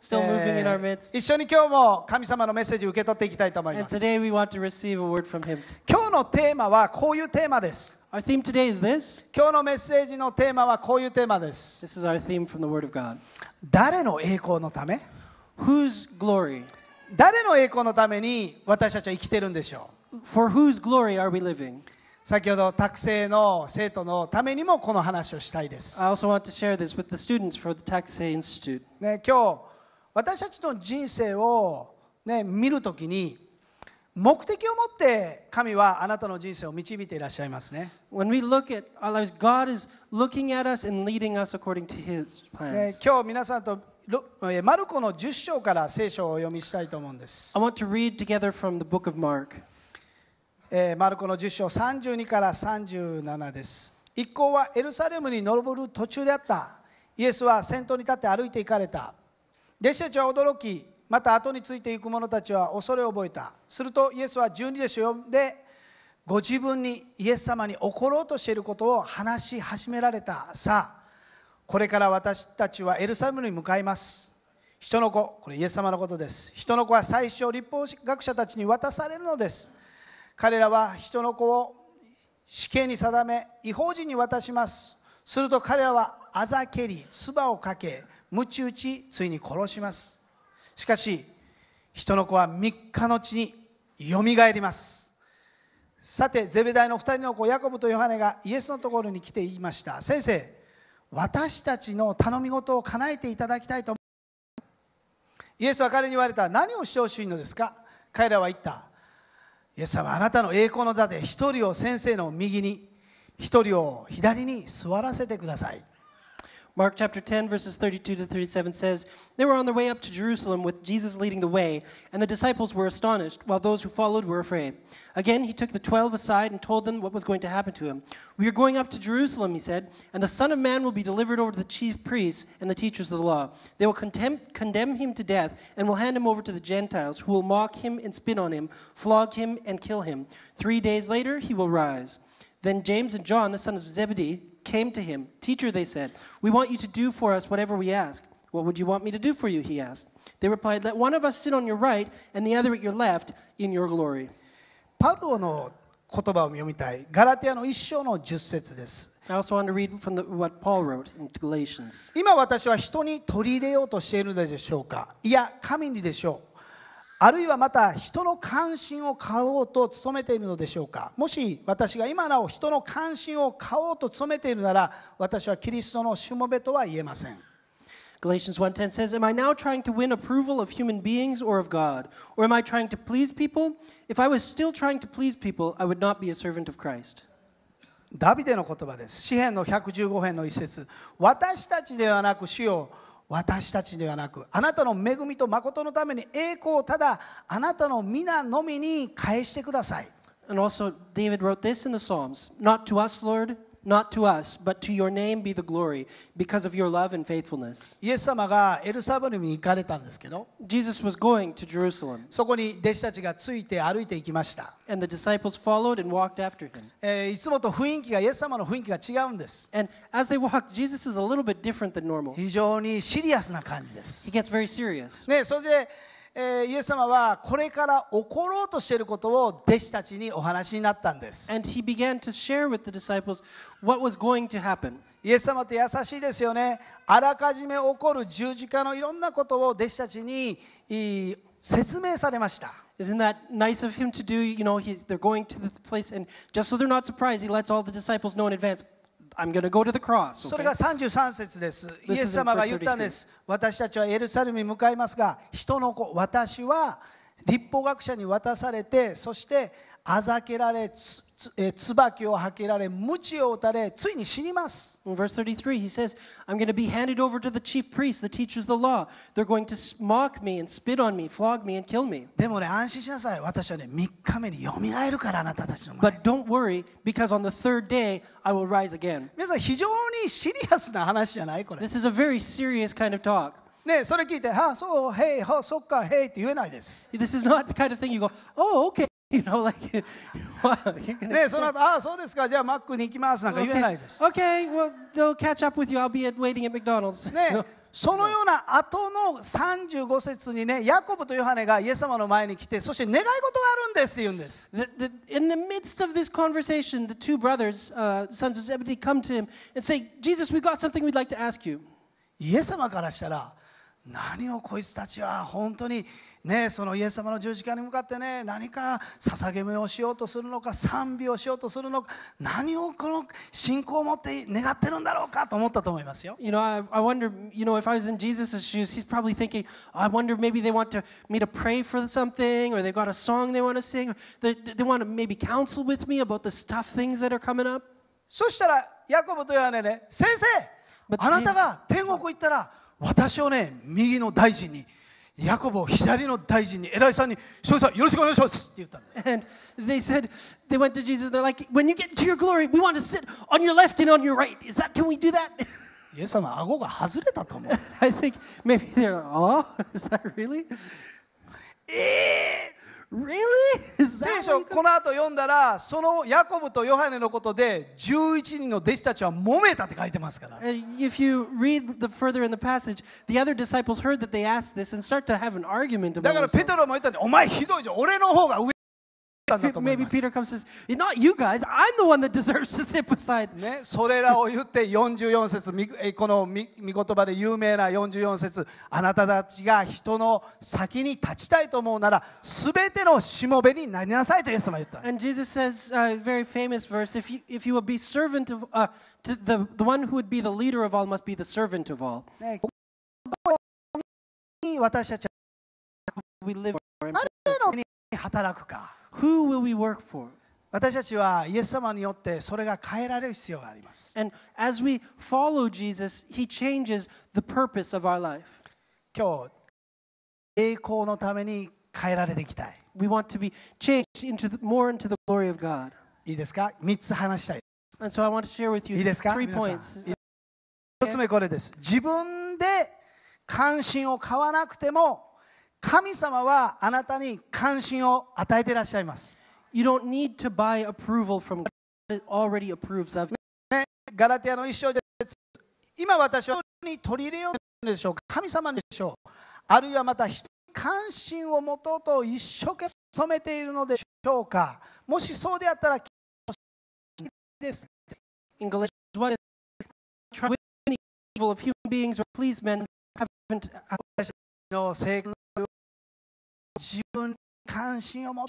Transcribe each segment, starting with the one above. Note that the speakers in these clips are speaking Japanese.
still moving in our midst. 一緒に今日も神様のメッセージを受け取っていきたいと思い And ます。 today we want to receive a word from Him. 今日のテーマはこういうテーマです。 Our theme today is this. 今日のメッセージのテーマはこういうテーマです。 This is our theme from the Word of God. 誰の栄光のため？ Whose glory? 誰の栄光のために私たちは生きてるんでしょう？ For whose glory are we living? 先ほど託生の生徒のためにもこの話をしたいです。 I also want to share this with the students for the Taksei Institute. ね、今日私たちの人生を、ね、見るときに目的を持って神はあなたの人生を導いていらっしゃいますね。 When we look at our lives, God is looking at us and leading us according to His ね、 plans. 今日皆さんとマルコの10章から聖書をお読みしたいと思うんです。 I want to read together from the book of Mark. マルコの10章32から37です。一行はエルサレムに登る途中であった。イエスは先頭に立って歩いて行かれた。弟子たちは驚き、また後についていく者たちは恐れを覚えた。するとイエスは12弟子を呼んで、ご自分にイエス様に起ころうとしていることを話し始められた。さあ、これから私たちはエルサレムに向かいます。人の子、これイエス様のことです。人の子は最初立法学者たちに渡されるのです。彼らは人の子を死刑に定め、異邦人に渡します。すると彼らはあざけり、唾をかけ、鞭打ち、ついに殺します。しかし、人の子は3日のうちによみがえります。さて、ゼベダイの2人の子、ヤコブとヨハネがイエスのところに来て言いました。先生、私たちの頼み事を叶えていただきたいと思います。イエスは彼に言われた。何をしてほしいのですか？彼らは言った。イエス様、あなたの栄光の座で一人を先生の右に、一人を左に座らせてください。 Mark chapter 10 verses 32 to 37 says, They were on their way up to Jerusalem with Jesus leading the way, and the disciples were astonished, while those who followed were afraid. Again, he took the 12 aside and told them what was going to happen to him. We are going up to Jerusalem, he said, and the Son of Man will be delivered over to the chief priests and the teachers of the law. They will condemn him to death and will hand him over to the Gentiles, who will mock him and spit on him, flog him and kill him. 3 days later, he will rise. Then James and John, the sons of Zebedee, came to him. Teacher, they said, we want you to do for us whatever we ask. What would you want me to do for you? He asked. They replied, let one of us sit on your right and the other at your left in your glory. パウロの言葉を読みたい。ガラテヤの1章の10節です。 I also want to read from what Paul wrote in Galatians. 今私は人に取り入れようとしているのでしょうか？いや、神にでしょう。あるいはまた人の関心を買おうと努めているのでしょうか？もし私が今なお人の関心を買おうと努めているなら、私はキリストのしもべとは言えません。 Galatians 1:10 says, Am I now trying to win approval of human beings or of God? Or am I trying to please people? If I was still trying to please people, I would not be a servant of Christ. ダビデの言葉です。詩編の115編の一節。私たちではなく主よ、私たちではなく、あなたの恵みと誠のために栄光をただあなたの皆のみに返してください。 And also David wrote this in the Psalms, Not to us, Lord, not to us, but to your name be the glory, because of your love and faithfulness. イエス様がエルサレムに行かれたんですけど、 Jesus was going to Jerusalem, そこに弟子たちがついて歩いていきました。 and the disciples followed and walked after him. いつもと雰囲気がイエス様の雰囲気が違うんです。 And as they walked, Jesus is a little bit different than normal. 非常にシリアスな感じで He す。 gets very serious. ね、それで、イエス様はこれから起ころうとしていることを弟子たちにお話になったんです。 And he began to share with the disciples what was going to happen. イエス様って優しいですよね。あらかじめ起こる十字架のいろんなことを弟子たちに説明されました。 Isn't that nice of him to do? You know, they're going to the place, and just so they're not surprised, he lets all the disciples know in advance, I'm going to go to the cross. それ Okay? が33節です。 This イエ is ス in 様が verse 言ったんです。私たちはエルサレムに向かいますが、人の子、私は立法学者に渡されて、そしてあざけられ、椿をはけられ、鞭を打たれ、ついに死にます。 In verse 33, he says, I'm going to be handed over to the chief priests, the teachers of the law. They're going to mock me and spit on me, flog me and kill me. でもね、安心しなさい。私はね、3日目によみがえるから、あなたたちの前に。 But don't worry, because on the third day, I will rise again. 皆さん、非常にシリアスな話じゃないこれ。 This is a very serious kind of talk. ね、それ聞いて、そう、へい、そっか、へいって言えないです。 This is not the kind of thing you go, oh, okay. You know, like, wow, you're gonna. ね、その後、ああ、そうですか、じゃあマックに行きますなんか言えないです。 Okay, well, they'll catch up with you. I'll be waiting at McDonald's. ね、そのような後の35節にね、ヤコブとヨハネがイエス様の前に来て、そして願い事があるんですって言うんです。 In the midst of this conversation, the two brothers, sons of Zebedee, come to him and say, Jesus, we've got something we'd like to ask you. イエス様からしたら、何をこいつたちは本当にね、そのイエス様の十字架に向かってね、何か捧げ目をしようとするのか、賛美をしようとするのか、何をこの信仰を持って願ってるんだろうかと思ったと思いますよ。 You know, I wonder, you know, if I was in Jesus' shoes, he's probably thinking, I wonder maybe they want me to pray for something, or they've got a song they want to sing, or they want to maybe counsel with me about the tough things that are coming up. そしたらヤコブとヨハネね、先生、あなたが天国行ったら、私をね、右の大臣に、ヤコブを左の大臣に、偉いさんに、翔さんよろしくお願いしますって言ったんです。 And they said, they went to Jesus, they're like, when you get to your glory, we want to sit on your left and on your right. Can we do that? イエス様、顎が外れたと思う。 I think maybe they're like, oh, is that really? Really? Is 聖 that 書 what you この後読んだら、そのヤコブとヨハネのことで11人の弟子たちは揉めたって書いてますから。 And if you read further in the passage, the other disciples heard that they asked this and start to have an argument だ about からペ themselves. テロも言ったんで、お前ひどいじゃん、俺の方が上なんだと思い Maybe ます。 Peter comes and says, not you guys, I'm the one that deserves to sit beside. ね、それらを言って44節、この御言葉で有名な44節、あなたたちが人の先に立ちたいと思うなら、すべてのしもべになりなさいとイエス様は言った。 And Jesus says, a very famous verse, if you will be servant of, to the one who would be the leader of all must be the servant of all. ね、ここに私たち We live for him. は誰のために働くか。 Who will we work for? 私たちはイエス様によってそれが変えられる必要があります。 And as we follow Jesus, he changes the purpose of our life. 今日、栄光のために変えられていきたい。 We want to be changed more into the glory of God. いいですか ?3 つ話したい。 And so I want to share with い you いですか 3 皆さん points. 1つ目これです。自分で関心を買わなくても、神様はあなたに関心を与えていらっしゃいます。 You don't need to buy approval from God. It already approves of. ガラテヤの1章で、今私は人に取り入れようとするでしょうか、神様でしょう、あるいはまた人に関心を持とうと一生懸命努めているのでしょうか。もしそうであったら、です。 In Galatians 1, it's try with the evil of human beings or please men haven't. の性格を自分に関心を持ち、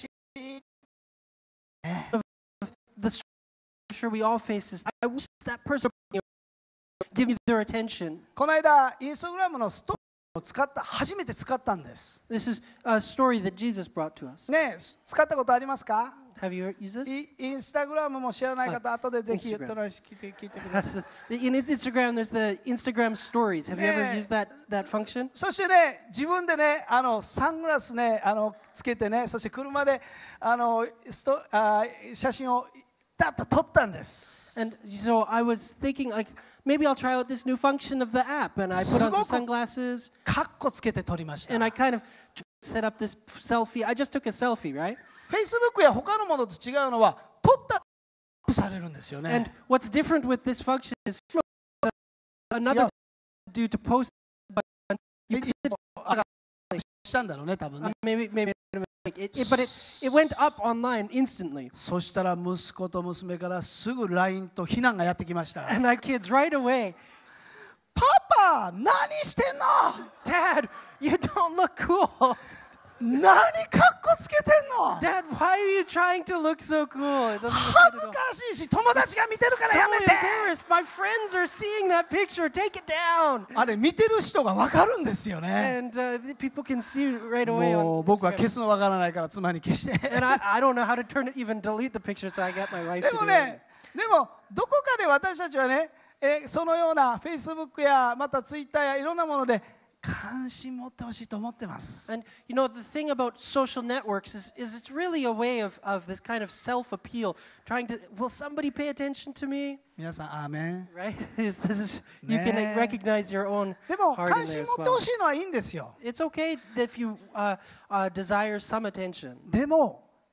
The sure we all face is. I wish that person would give me their attention. この間、インスタグラムのストーリーを初めて使ったんです。 This is a story that Jesus brought to us. ね、使ったことありますか？ Have you used this? インスタグラムも知らない方、後でぜひ言って聞いてください。 In Instagram, there's the Instagram stories. Have you ever Yeah. used that function? そしてね、自分でね、サングラスね、つけてね、そして車で写真をダッと撮ったんです。 And so I was thinking, like, maybe I'll try out this new function of the app. And I put on some sunglasses, カッコつけて撮りました。 and I kind of set up this selfie. I just took a selfie, right? Facebook や他のものと違うのは、撮ったらアップされるんですよ And ね。 what's different with this function is another do to post. But したんだろうね、多分ね。 maybe but it went up online instantly. そしたら息子と娘からすぐ LINE と非難がやってきました。 And our kids right away, パパ、何してんの？ Dad, you don't look cool. 何カッコつけてんの？ Dad, why are you trying to look so cool? It doesn't look 恥 good ず at all. かしいし、友達が見てるから So やめて。 embarrassed. My friends are seeing that picture. Take it down. あれ見てる人が分かるんですよね。 And people can see right away もう on 僕は Instagram. 消すの分からないから妻に消して。 And I don't know how to even delete the picture, so I got my wife で to も do ね it.、 でもどこかで私たちはね、そのような Facebook やまた Twitter やいろんなもので関心持ってほしいと思ってます。 And you know, the thing about social networks is it's really a way of this kind of self-appeal, trying to, will somebody pay attention to me? 皆さん、アーメン。 Right? You can Ne. recognize your own でも heart in 関 there 心 as 持ってほ well. しいのはいいんですよ。 It's okay if you desire some attention. でも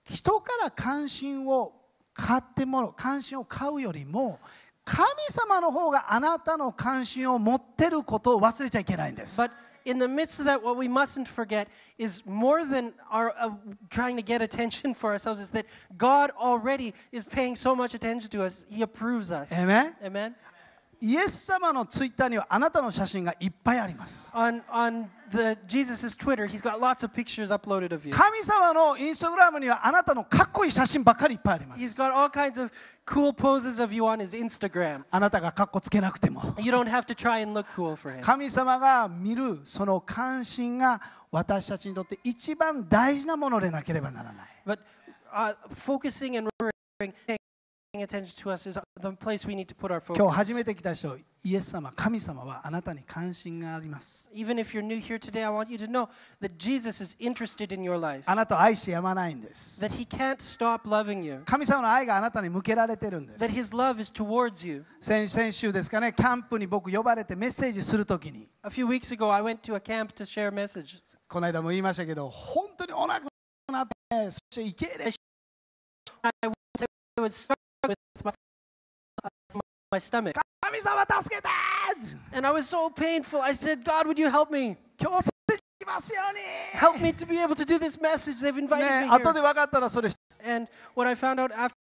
人から関心を関心を買うよりも、神様の方があなたの関心を持っていることを忘れちゃいけないんです。 But in the midst of that, what we mustn't forget is more than our trying to get attention for ourselves, is that God already is paying so much attention to us. He approves us. Amen? Amen. イエス様のツイッターにはあなたの写真がいっぱいあります。 On Jesus' Twitter, he's got lots of pictures uploaded of you. 神様のインスタグラムにはあなたのかっこいい写真ばっかりいっぱいありま He's す。 got all kinds of cool poses of you on his Instagram. あなたがかっこつけなくても。 You don't have to try and look cool for him. 神様が見るその関心が私たちにとって一番大事なものでなければならない。 But focusing and remembering, paying attention to us is the place we need to put our 今日 focus. 初めて来た人、イエス様、神様はあなたに関心があります。 Even if you're new here today, I want you to know that Jesus is interested in your life. あなたを愛してやまないんです。 That he can't stop loving you. 神様の愛があなたに向けられてるんです。 That his love is towards you. 先週ですかね、キャンプに僕呼ばれてメッセージするときに、 A few weeks ago, I went to a camp to share a message. この間も言いましたけど、本当にお腹がなって、そして生け入れ I was struck with my stomach. 神様助けて And I was so painful. I said, God, would you help me? 今日できますように Help me to be able to do this message. They've invited ね me 後 here. で分かったらそれ And what I found out after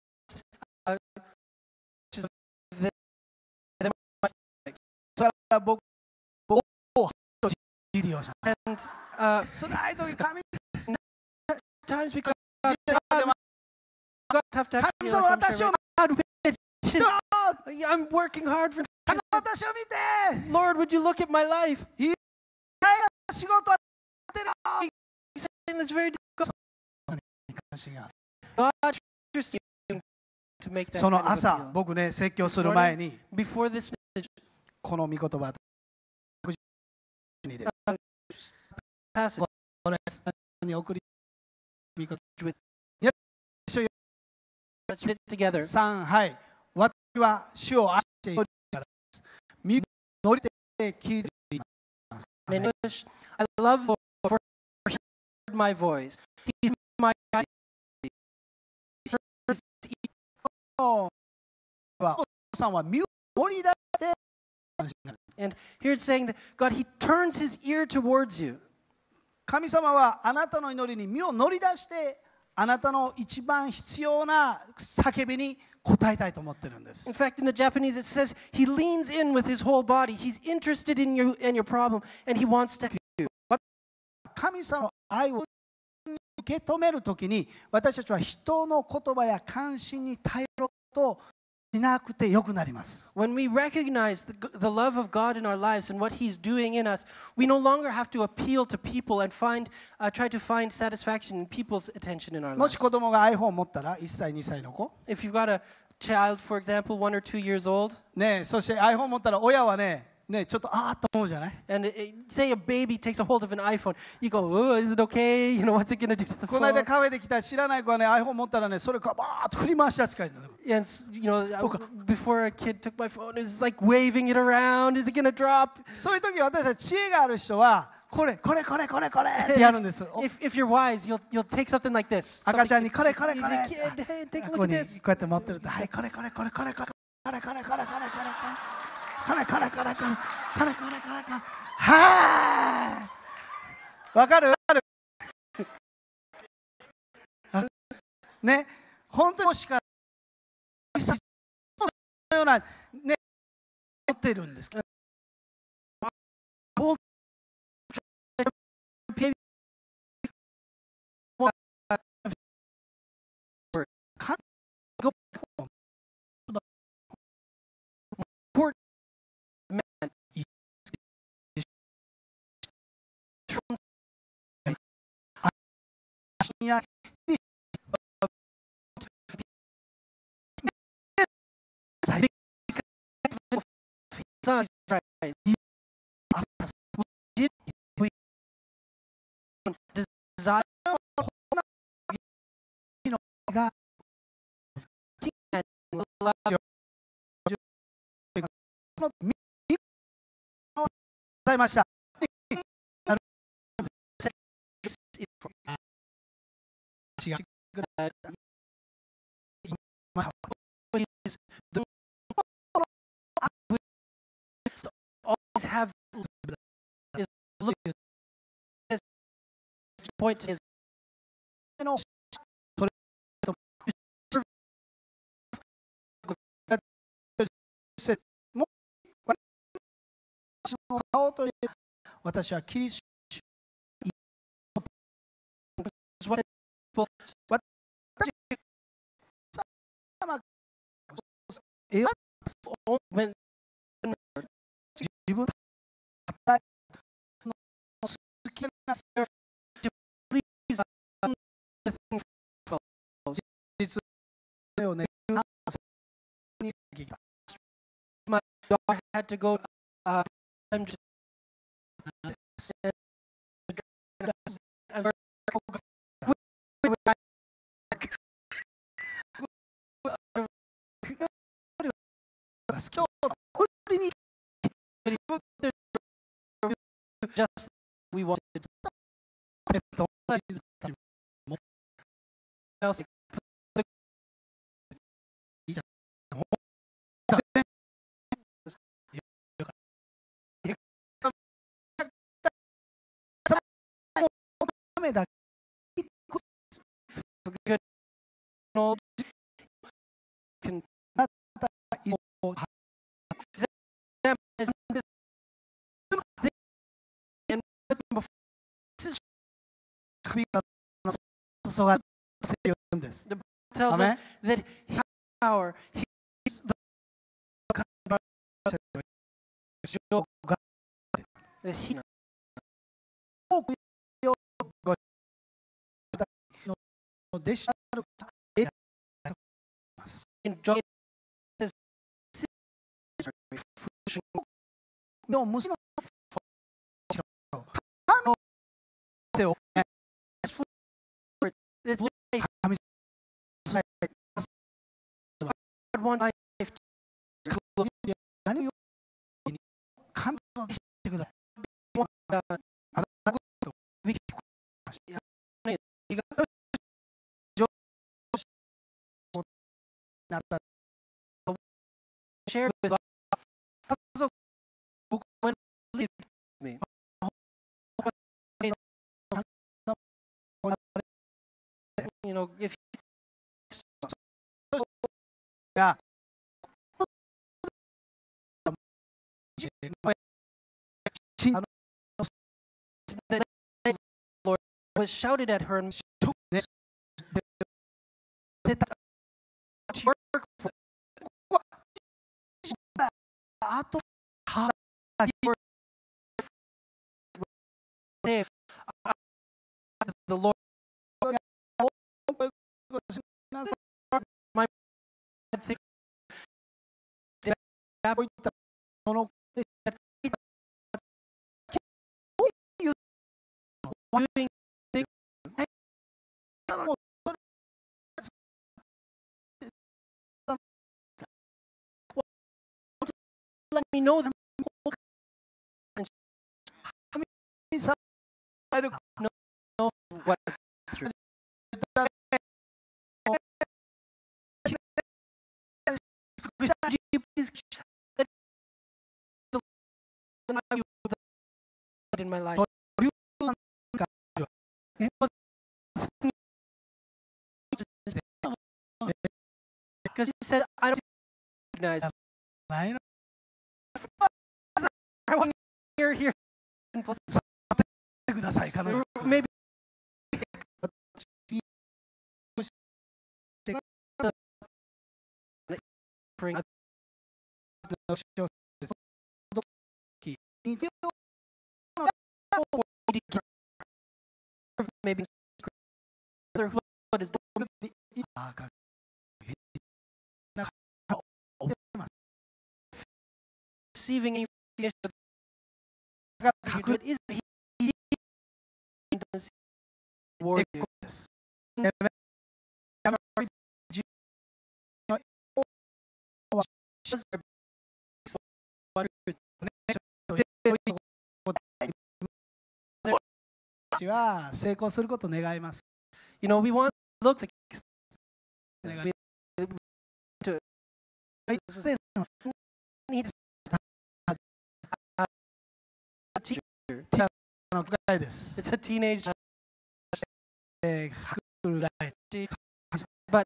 is that それは僕をじりをした and 辛い時神 times we got 神 tough times. 様私を God, Lord, I'm working hard for 神様私を見て Lord, would you look at my life? 仕事はやってる Saying this very difficult. 関心がある God trusts you to make that そ kind の of 朝 appeal. 僕ね説教する前に Before this message この御言葉で passage, これに送り御言葉 let's read it together. 3はい私は主を愛しているからです身乗りて聞いています In English, I love the Lord, for he heard my voice. He heard my cry. He heard his ear. お父さんは身を乗り出して And here it's saying that God, he turns his ear towards you. 神様はあなたの祈りに身を乗り出してあなたの一番必要な叫びに応えたいと思ってるんです In fact, in the Japanese, it says he leans in with his whole body. He's interested in your problem, and he wants to help you. 神様の愛を受け止めるときに私たちは人の言葉や関心に頼ることをしなくてよくなります When we recognize the love of God in our lives and what he's doing in us, we no longer have to appeal to people and try to find satisfaction in people's attention in our も lives. し子供が iPhone を持ったら1歳2歳の子 If you've got a child, for example, 1 or 2 years old, ねそして iPhone 持ったら親はねちょっとあーっと思うじゃない and say a baby takes a hold of an iPhone, you go, oh, is it okay? You know, what's it going to do to the この間 phone? カフェで来た知らない子はね iPhone 持ったらねそれからバーッと振り回したって書いてある And, you know, before a kid took my phone, it was like waving it around. Is it going to drop? そういう時私たち知恵がある人はこれってやるんです If you're wise, you'll take something like this. 赤ちゃんに Something- これこれ you これ say, "Kid, hey, take a こ look こ at に this." こうやって持ってるとはいこれこれこれこれこれこれこれこれこれこれこれこれこれはーいわかるね本当にしかのようなね持ってるんですけどいや Sons, right. We desire が love 伝えました違う that is the always have is look as point to his 顔という私はキリスト私様 when 自分の好きな please 実をね my daughter had to go I'm just I'm sorry. 好きを売りに just we wanted else めだ good no can and tells us that his power he's the that he enjoyed this でも虫の手を it's like one life 何を神のしてください we share with when leave me you know if が Lord was shouted at her and work for あと save the Lord my thing その doing let me know them know what through could you please in my life because he said I don't recognize I want to hear maybe bring maybe what is receiving any what is he warrior は成功することを願います。 You know, we want to look to 願い to need a teacher. の教会です。 It's a teenage ハクルライ but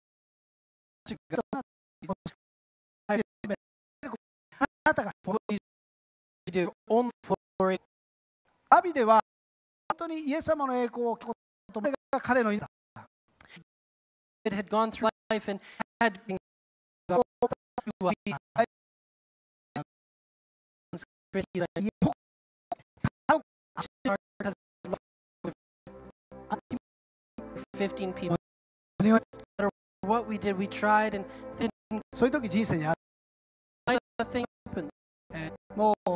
あなたが do only for アビでは本当にイエス様の栄光を聞くことが彼の意だ。 it had gone through life and had been $15 people. No matter what we did, we tried and then そういう時人生にある。 the thing happened. もう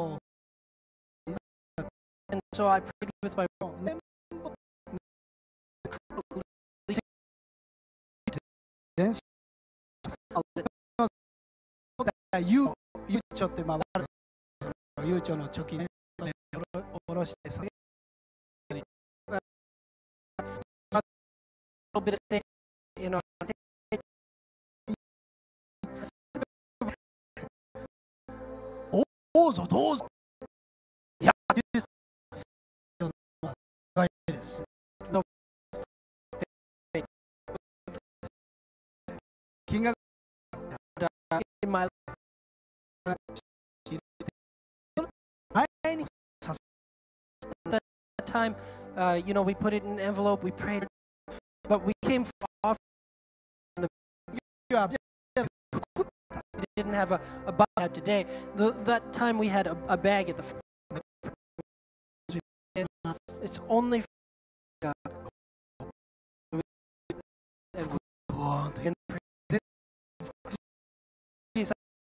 And so I prayed with my ゆうちょってまあゆうちょの貯金おろして下げ little bit of thing, you know. どうぞどうぞ。いやです。金額 In my 前に time, you know, we put it in an envelope, we prayed, but we came off. We didn't have a bag we had today. That time we had a bag at the front. It's only for God. And Jesus,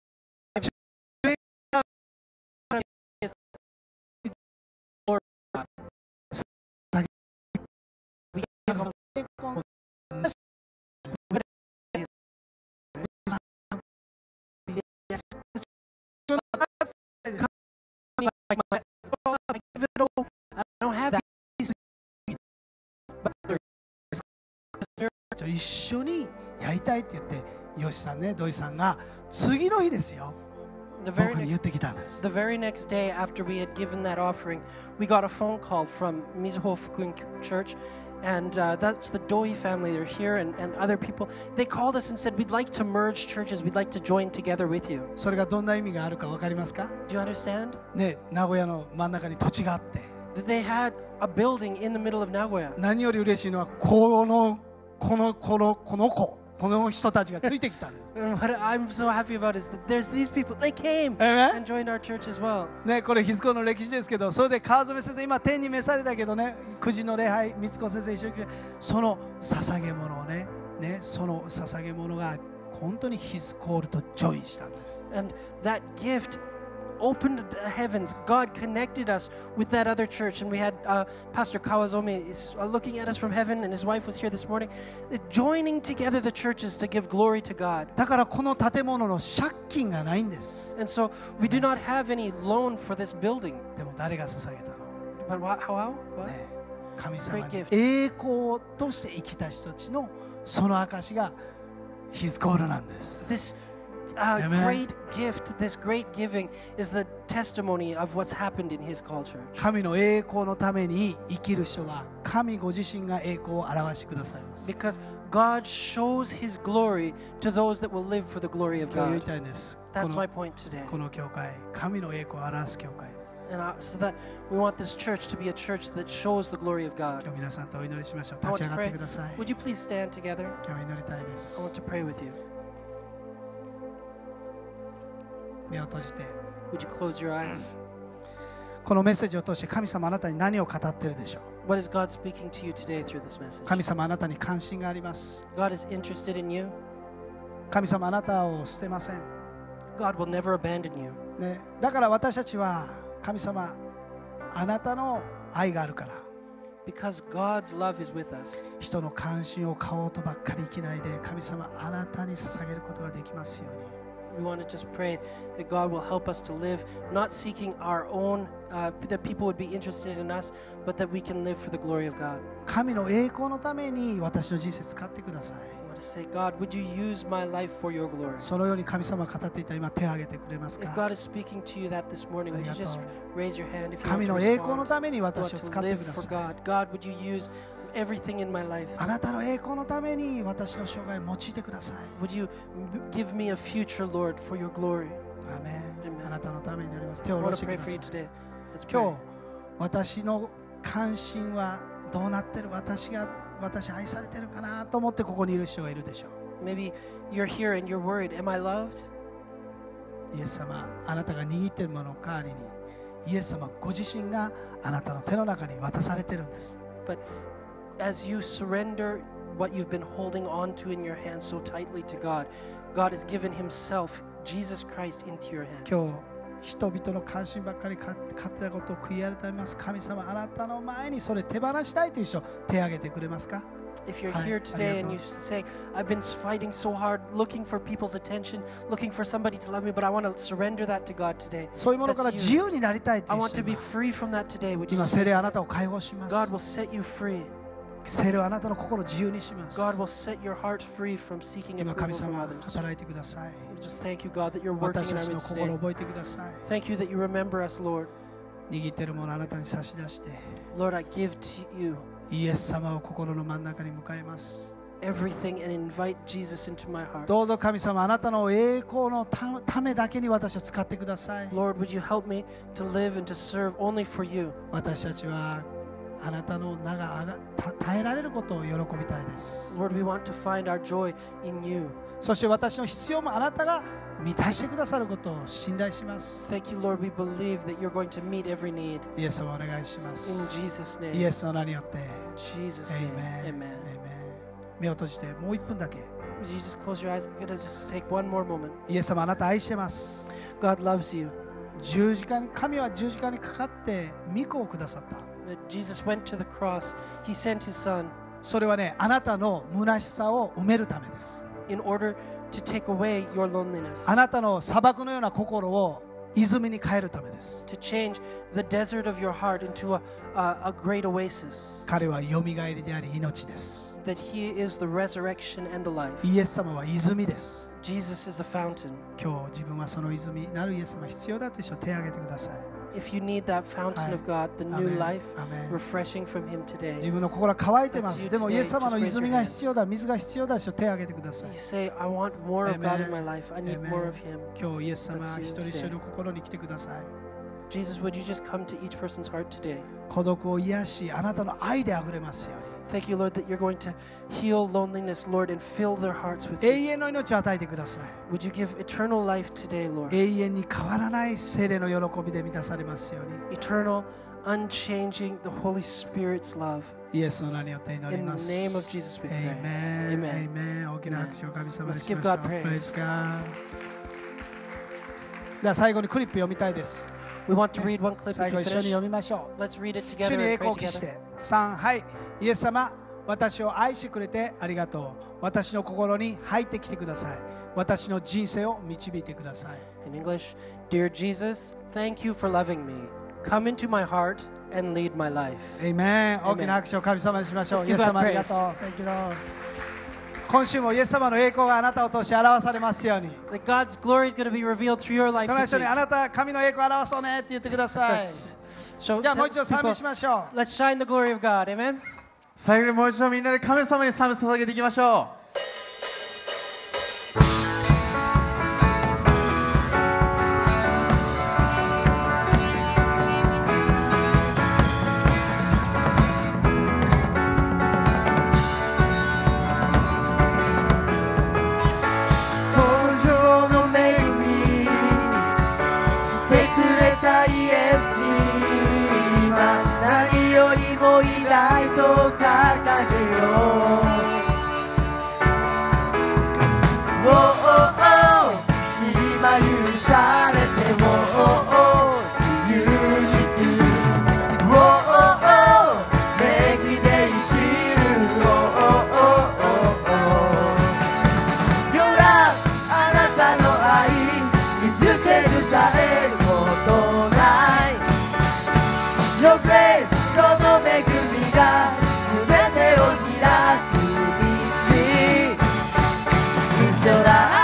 we give him I don't have that. 一緒にやりたいって言ってヨシさんね、土井さんが次の日ですよ The 僕 very に言っ next てきたんです The very next day after we had given that offering, we got a phone call from Mizuho Fukuin Church, and that's the Doi family. They're here, and other people. They called us and said, "We'd like to merge churches. We'd like to join together with you." それがどんな意味があるか分かりますか Do you understand? ね、名古屋の真ん中に土地があって That they had a building in the middle of Nagoya. 何より嬉しいのはこの人たちがついてきたんです And what I'm so happy about is that there's these people. They came Amen. and joined our church as well. ね、これヒズコの歴史ですけど、それで川染先生、今天に召されたけどね、9時の礼拝、光子先生一緒にその捧げ物をね、その捧げ物が本当にヒズコールとジョインしたんです。 And that gift opened the heavens. God connected us with that other church, and we had Pastor Kawazomi is looking at us from heaven, and his wife was here this morning, joining together the churches to give glory to God. だからこの建物の借金がないんです。 And so we do not have any loan for this building. でも誰が捧げたの？ But how? What? ね、神様に Great gift. 栄光として生きた人たちのその証がヒズコールなんです。 This Amen. great gift, this great giving is the testimony of what's happened in his culture. 神の栄光のために生きる人は神ご自身が栄光を表してくださいます。 Because God shows his glory to those that will live for the glory of 今日言い God. たいんです。 That's my point today. この教会、神の栄光を表す教会です。 And so that we want this church to be a church that shows the glory of God. 今日皆さんとお祈りしましょう。 I 立 want ち to 上がっ pray. てください。 Would you please stand together? 今日は祈りたいです I。want to pray with you. 目を閉じて、 Would you close your eyes? このメッセージを通して神様あなたに何を語っているでしょう。 What is God speaking to you today through this message? 神様あなたに関心があります。 God is interested in you. 神様あなたを捨てません。 God will never abandon you. ね、だから私たちは神様あなたの愛があるから Because God's love is with us. 人の関心を買おうとばっかり生きないで神様あなたに捧げることができますように we want to just pray that God will help us to live, not seeking our own, that people would be interested in us, but that we can live for the glory of God. 神の栄光のために私の人生使ってください。 I want to say, God, would you use my life for your glory? そのように神様が語っていた今手を挙げてくれます If か。 God is speaking to you that this morning, would you just raise your hand if you want 神 to の栄光の respond? ために You 私 want を to 使って live くだ for さい。 God. God, would you use everything in my life? あなたの栄光のために私の生涯を用いてください。 Would you give me a future, Lord, for your glory? アーメン。 Amen. あなたのためになります。手 I を下ろ want し to て pray くだ for さ you い。 today. Let's 今 pray. 日私の関心はどうなってる、私愛されてるかなと思ってここにいる人がいるでしょう。 Maybe you're here and you're worried. Am I loved? イエス様、あなたが握っているものの代わりにイエス様ご自身があなたの手の中に渡されてるんです。 But as you surrender what you've been holding on to in your hand so tightly to God, God has given Himself, Jesus Christ, into your hand. 今日人々の関心ばっかり勝手なことを悔い改めます。神様、あなたの前にそれ手放したいという人、手を挙げてくれますか。 If you're はい、 here あり today がと and う。 you say, I've been fighting so hard, looking for people's attention, looking for somebody to love me, but I want to surrender that to God today. そういうものから That's 自 you. 由になりたいと I いう want 人 to be は free from that today. Would you 今、 just 聖霊 raise あ your な hand? たを解放します。 God will set you free. 聖霊あなたの心を自由にします。 God will set your heart free from seeking 今、神 approval from 様、 others. 働いてください。 We just thank you, God, that you're 私 working た in ち our の midst 心を today. 覚えてください。 Thank you that you remember us, Lord. 握っているものをあなたに差し出して、 Lord, I give to you イエス様を心の真ん中に迎えます。 everything and invite Jesus into my heart. どうぞ神様、あなたの栄光のためだけに私を使ってください。 Lord, would you help me to live and to serve only for you? 私たちはあなたの名が耐えられることを喜びたいです。 Lord, we want to find our joy in you. そして私の必要もあなたが満たしてくださることを信頼します。 Thank you, Lord. We believe that you're going to meet every need. イエス様お願いしま In す。 Jesus' イエ name. スの名によって。 In Jesus' name. Amen. Amen. Amen. 目を閉じてもう1分だけ。 Would you just close your eyes? I'm going to just take one more moment. イエス様あなた愛してます。 God loves you. 神は十字架にかかって御子をくださった。 That Jesus went to the cross. He sent his son それはね、あなたの虚しさを埋めるためです。 in order to take away your loneliness. あなたの砂漠のような心を泉に変えるためです。 To change the desert of your heart into a great oasis. 彼はよみがえりであり命です。 That he is the resurrection and the life. イエス様は泉です。 Jesus is the fountain. 今日自分はその泉なるイエス様必要だという人を手を挙げてください。 If you need that fountain of God, the new Amen. life, Amen. refreshing from him 自 today. 分の心は乾いてま That's you す。でも today. イエス様の Just raise your 泉が必要だ、水が必要だという人を手を挙げてください You。say, I want more of God in Amen. my life. I need Amen. more of him. 今日イエス様 That's you 一人一人の心に来てください。 Jesus, would you just come to each person's heart today? 孤独を癒し、あなたの愛であふれますように。 Thank you, Lord, that you're going to heal loneliness, Lord, and fill their hearts with 永 you. 遠の命を与えてください。 Would you give eternal life today, Lord? 永遠に変わらない聖霊の喜びで満たされますように。 Eternal, unchanging, the Holy Spirit's love. イエスの名によって祈り In ま the す。 name of Jesus we pray. Amen. Amen. Amen. 大きな拍手を神様に Let's し give ましょう。 God praise. Praise God. では最後にクリップ読みたいです。 We want to read one clip 最 as 後 we 一緒に finish. 読みましょう。 Let's read it 主 together に and 栄 pray 光を期し together. て。3、はい。イエス様、私を愛してくれてありがとう。私の心に入ってきてください。私の人生を導いてください。 In English, Dear Jesus, thank you for loving me. Come into my heart and lead my life. Amen。大きな拍手を神様にしましょう。 Let's イエ give ス God 様ありがとう。Thank you, Lord。今週もイエス様の栄光があなたを通して表されますように。 That God's glory is going to be revealed through your life その this 人に week. あなた神の栄光を表そうねって言ってください。 So じゃあもう tell 一度賛美 people, しましょう。 let's shine the glory of God. Amen. 最後にもう一度みんなで神様に賛美捧げていきましょう。 創造の恵みしてくれたイエスに今何よりも偉大と掲げよう。おお今許されても自由にする。おお恵みで生きる。Your love あなたの愛が全てを開く道必要だ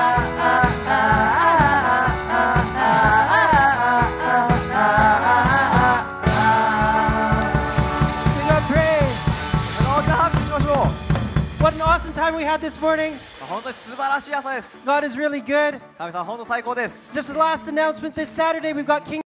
What an awesome time we had this morning. 本当に素晴らしい朝です。 God is really good. 神様本当最高です。 Just a last announcement this Saturday, we've got King